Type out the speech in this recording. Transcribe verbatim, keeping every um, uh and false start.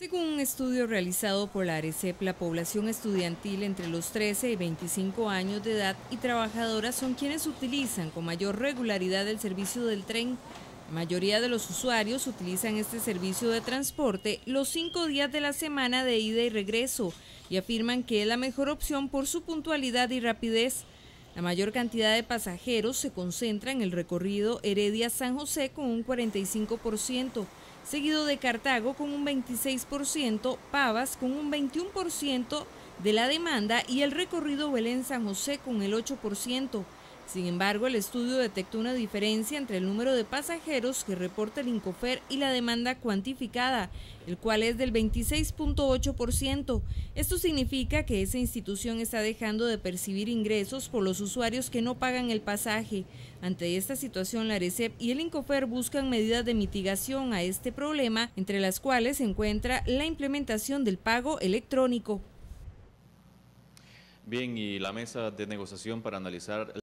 Según un estudio realizado por la ARECEP, la población estudiantil entre los trece y veinticinco años de edad y trabajadoras son quienes utilizan con mayor regularidad el servicio del tren. La mayoría de los usuarios utilizan este servicio de transporte los cinco días de la semana de ida y regreso y afirman que es la mejor opción por su puntualidad y rapidez. La mayor cantidad de pasajeros se concentra en el recorrido Heredia-San José con un cuarenta y cinco por ciento, seguido de Cartago con un veintiséis por ciento, Pavas con un veintiuno por ciento de la demanda y el recorrido Belén-San José con el ocho por ciento. Sin embargo, el estudio detectó una diferencia entre el número de pasajeros que reporta el Incofer y la demanda cuantificada, el cual es del veintiséis punto ocho por ciento. Esto significa que esa institución está dejando de percibir ingresos por los usuarios que no pagan el pasaje. Ante esta situación, la ARECEP y el Incofer buscan medidas de mitigación a este problema, entre las cuales se encuentra la implementación del pago electrónico. Bien, y la mesa de negociación para analizar